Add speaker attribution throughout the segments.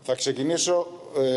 Speaker 1: Θα ξεκινήσω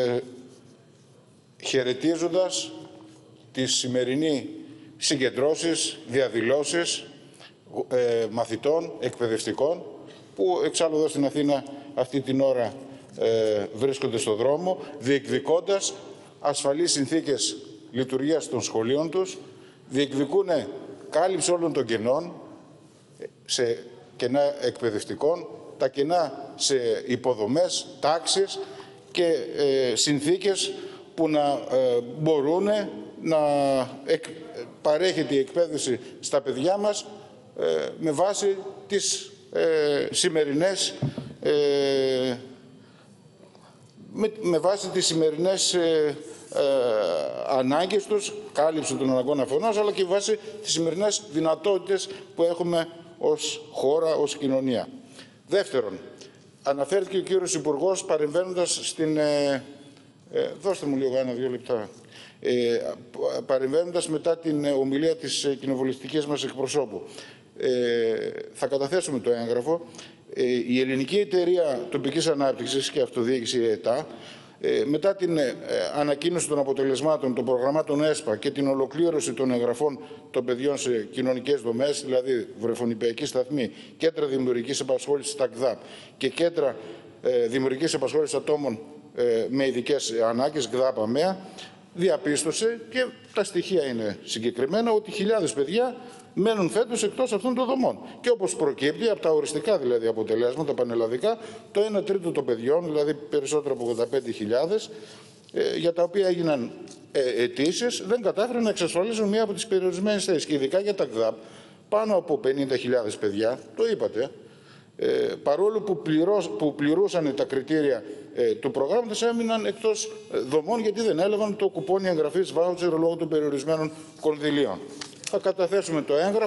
Speaker 1: χαιρετίζοντας τη σημερινή συγκεντρώσεις, διαδηλώσεις μαθητών, εκπαιδευτικών, που εξάλλου εδώ στην Αθήνα αυτή την ώρα βρίσκονται στο δρόμο, διεκδικώντας ασφαλείς συνθήκες λειτουργίας των σχολείων τους, διεκδικούν κάλυψη όλων των κενών, σε κενά εκπαιδευτικών, τα κενά σε υποδομές, τάξεις και συνθήκες που να μπορούν να παρέχεται η εκπαίδευση στα παιδιά μας με βάση τις σημερινές ανάγκες τους, κάλυψη των αναγκών αφενός, αλλά και βάσει τις σημερινές δυνατότητες που έχουμε ως χώρα, ως κοινωνία. Δεύτερον, αναφέρθηκε ο κύριος Υπουργός παρεμβαίνοντας στην... δώστε μου λίγο 1-2 λεπτά. Παρεμβαίνοντας μετά την ομιλία της κοινοβουλευτικής μας εκπροσώπου. Θα καταθέσουμε το έγγραφο. Η Ελληνική Εταιρεία Τοπικής Ανάπτυξης και Αυτοδιοίκηση ΕΤΑ, μετά την ανακοίνωση των αποτελεσμάτων των προγραμμάτων ΕΣΠΑ και την ολοκλήρωση των εγγραφών των παιδιών σε κοινωνικές δομές, δηλαδή βρεφονιπιακή σταθμή, κέντρα δημιουργικής απασχόλησης στα ΚΔΑΠ και κέντρα δημιουργικής απασχόλησης ατόμων με ειδικές ανάγκες, ΚΔΑΠ ΑΜΕΑ, διαπίστωσε, και τα στοιχεία είναι συγκεκριμένα, ότι χιλιάδες παιδιά μένουν φέτος εκτός αυτών των δομών. Και όπως προκύπτει από τα οριστικά δηλαδή αποτελέσματα πανελλαδικά, το 1 τρίτο των παιδιών, δηλαδή περισσότερο από 85.000, για τα οποία έγιναν αιτήσεις, δεν κατάφεραν να εξασφαλίσουν μία από τις περιορισμένες θέσεις. Και ειδικά για τα ΚΔΑΠ, πάνω από 50.000 παιδιά, το είπατε, παρόλο που πληρούσαν τα κριτήρια του προγράμματος, έμειναν εκτός δομών γιατί δεν έλαβαν το κουπόνι εγγραφής βάουτσερ λόγω των περιορισμένων κονδυλίων. Θα καταθέσουμε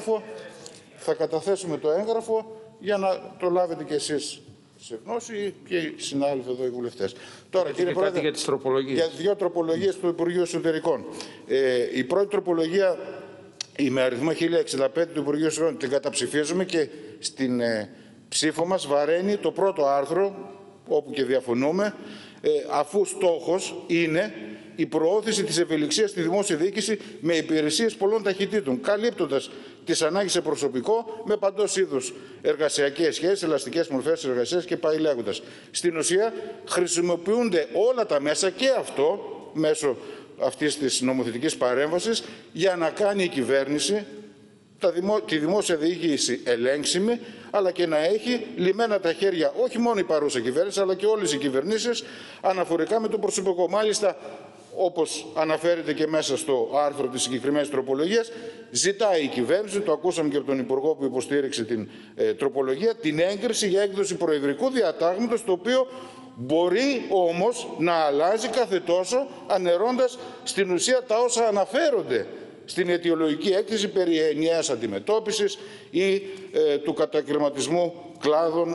Speaker 1: το έγγραφο για να το λάβετε κι εσείς σε γνώση και οι συνάδελφοι εδώ οι βουλευτές. Τώρα, κύριε Πρόεδρε,
Speaker 2: για τις τροπολογίες.
Speaker 1: Για 2 τροπολογίες του Υπουργείου Εσωτερικών. Η πρώτη τροπολογία, η με αριθμό 1065 του Υπουργείου Εσωτερικών, την καταψηφίζουμε και στην ψήφο μας βαραίνει το πρώτο άρθρο, όπου και διαφωνούμε, αφού στόχος είναι η προώθηση της ευελιξίας στη δημόσια διοίκηση με υπηρεσίες πολλών ταχυτήτων, καλύπτοντας τις ανάγκες σε προσωπικό με παντός είδους εργασιακές σχέσεις, ελαστικές μορφές εργασίας και πάει λέγοντας. Στην ουσία χρησιμοποιούνται όλα τα μέσα, και αυτό μέσω αυτής της νομοθετικής παρέμβασης, για να κάνει η κυβέρνηση τη δημόσια διοίκηση ελέγξιμη, αλλά και να έχει λυμμένα τα χέρια όχι μόνο η παρούσα κυβέρνηση, αλλά και όλες οι κυβερνήσεις αναφορικά με το προσωπικό. Μάλιστα, όπως αναφέρεται και μέσα στο άρθρο της συγκεκριμένης τροπολογίας, ζητάει η κυβέρνηση, το ακούσαμε και από τον Υπουργό που υποστήριξε την τροπολογία, την έγκριση για έκδοση προεδρικού διατάγματος, το οποίο μπορεί όμως να αλλάζει κάθε τόσο, αναιρώντας στην ουσία τα όσα αναφέρονται στην αιτιολογική έκθεση περί ενιαίας αντιμετώπισης ή του κατακριματισμού κλάδων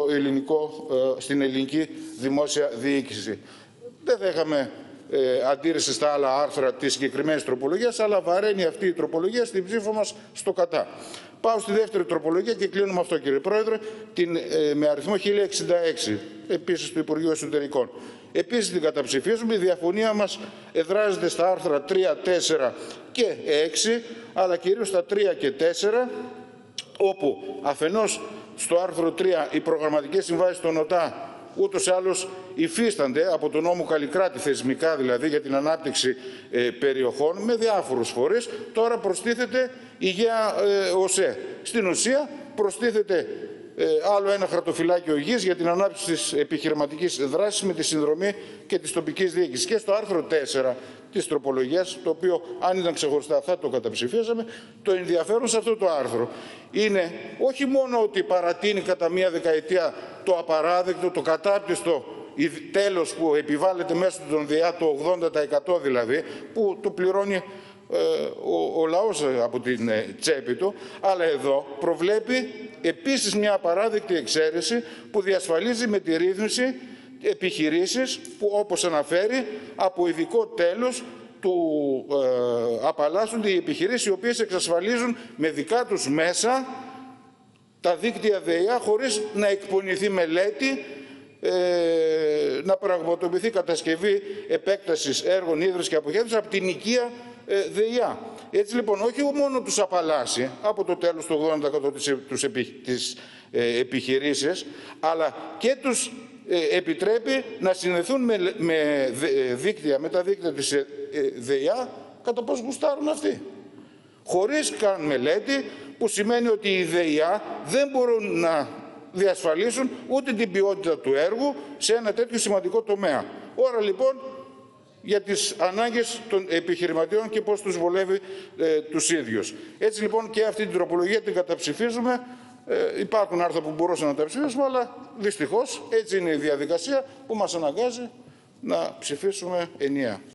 Speaker 1: στην ελληνική δημόσια διοίκηση. Δεν θα είχαμε αντίρρηση στα άλλα άρθρα της συγκεκριμένης τροπολογίας, αλλά βαραίνει αυτή η τροπολογία στην ψήφο μας στο κατά. Πάω στη δεύτερη τροπολογία και κλείνουμε αυτό, κύριε Πρόεδρε, με αριθμό 1066, επίσης του Υπουργείου Εσωτερικών. Επίσης την καταψηφίζουμε. Η διαφωνία μας εδράζεται στα άρθρα 3, 4 και 6, αλλά κυρίως στα 3 και 4, όπου αφενός στο άρθρο 3 οι προγραμματικές συμβάσεις των ΟΤΑ ούτως ή άλλως υφίστανται από τον νόμο Καλλικράτη, θεσμικά δηλαδή, για την ανάπτυξη περιοχών με διάφορους φορείς. Τώρα προστίθεται η ΓΕΑ ΟΣΕ. Στην ουσία προστίθεται άλλο ένα χαρτοφυλάκιο γης για την ανάπτυξη της επιχειρηματικής δράσης με τη συνδρομή και της τοπικής διοίκησης. Και στο άρθρο 4 της τροπολογίας, το οποίο αν ήταν ξεχωριστά θα το καταψηφίσαμε, το ενδιαφέρον σε αυτό το άρθρο είναι όχι μόνο ότι παρατείνει κατά μία δεκαετία το απαράδεκτο, το κατάπτυστο τέλος που επιβάλλεται μέσω των ΔΕΑ, το 80% δηλαδή, που το πληρώνει ο λαός από την τσέπη του, αλλά εδώ προβλέπει επίσης μια απαράδεκτη εξαίρεση που διασφαλίζει με τη ρύθμιση επιχειρήσεις που, όπως αναφέρει, από ειδικό τέλος του απαλλάσσονται οι επιχειρήσεις οι οποίες εξασφαλίζουν με δικά τους μέσα τα δίκτυα ΔΕΙΑ χωρίς να εκπονηθεί μελέτη να πραγματοποιηθεί κατασκευή επέκτασης έργων ίδρυσης και αποχέτευσης από την οικία ΔΕΙΑ. Έτσι λοιπόν όχι μόνο τους απαλλάσσει από το τέλος του 80% της επιχειρήσεις, αλλά και τους επιτρέπει να συνδεθούν με τα δίκτυα της ΔΕΙΑ κατά πώς γουστάρουν αυτοί. Χωρίς καν μελέτη, που σημαίνει ότι οι ΔΕΙΑ δεν μπορούν να διασφαλίσουν ούτε την ποιότητα του έργου σε ένα τέτοιο σημαντικό τομέα. Ώρα λοιπόν για τις ανάγκες των επιχειρηματιών και πώς τους βολεύει τους ίδιους. Έτσι λοιπόν και αυτή την τροπολογία την καταψηφίζουμε. Υπάρχουν άρθρα που μπορούσαν να τα ψηφίσουμε, αλλά δυστυχώς έτσι είναι η διαδικασία που μας αναγκάζει να ψηφίσουμε ενιαία.